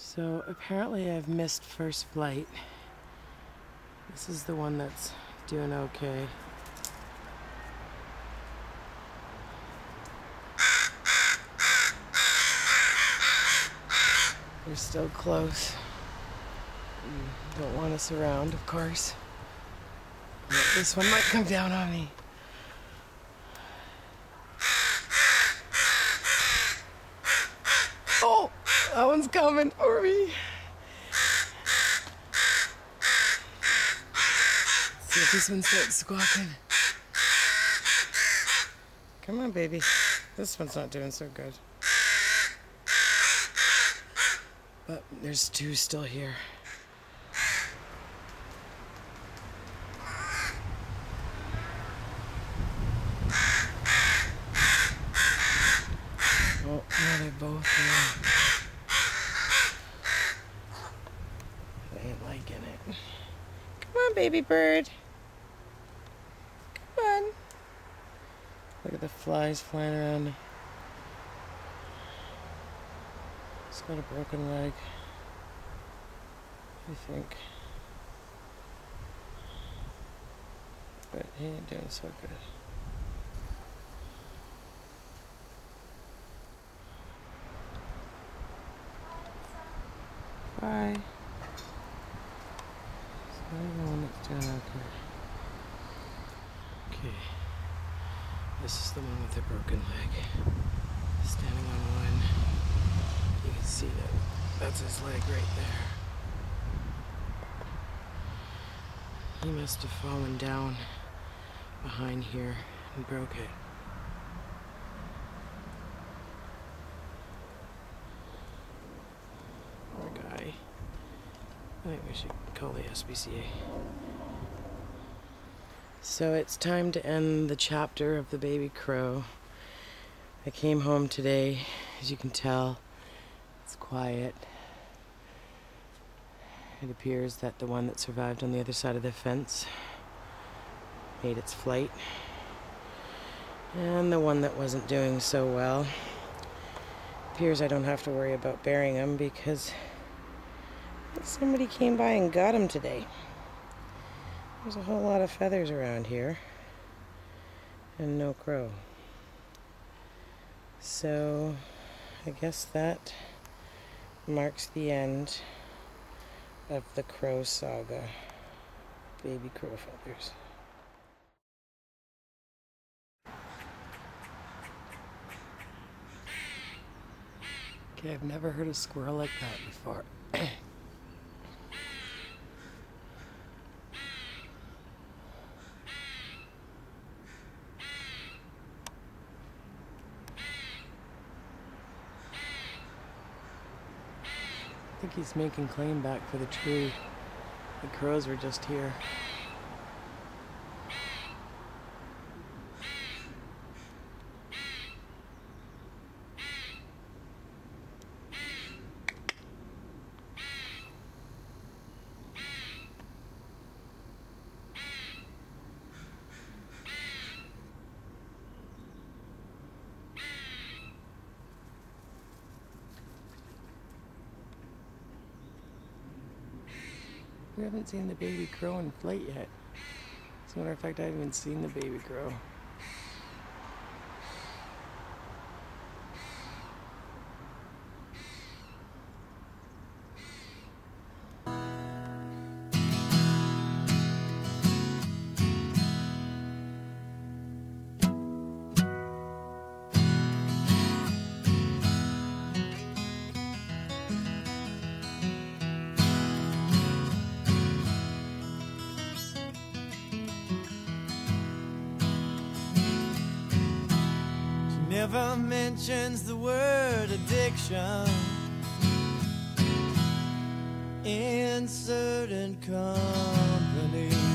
So apparently I've missed first flight. This is the one that's doing okay. They're still close. Don't want us around, of course. But this one might come down on me. Oh, that one's coming for me. Let's see if this one starts squawking. Come on, baby. This one's not doing so good. But there's two still here. Oh, now they're both here. They ain't liking it. Come on, baby bird. Come on. Look at the flies flying around. It's got a broken leg, I think. But he ain't doing so good. Bye. So I'm the one that's doing okay. Okay. This is the one with the broken leg. Standing on one. You can see that that's his leg right there. He must have fallen down behind here and broke it. Poor guy. I think we should call the SPCA. So it's time to end the chapter of the baby crow. I came home today, as you can tell. It's quiet. It appears that the one that survived on the other side of the fence made its flight. And the one that wasn't doing so well appears I don't have to worry about burying him because somebody came by and got him today. There's a whole lot of feathers around here and no crow. So I guess that marks the end of the crow saga. Baby crow feathers. Okay, I've never heard a squirrel like that before. I think he's making claim back for the tree. The crows were just here. We haven't seen the baby crow in flight yet. As a matter of fact, I haven't even seen the baby crow. Never mentions the word addiction in certain company.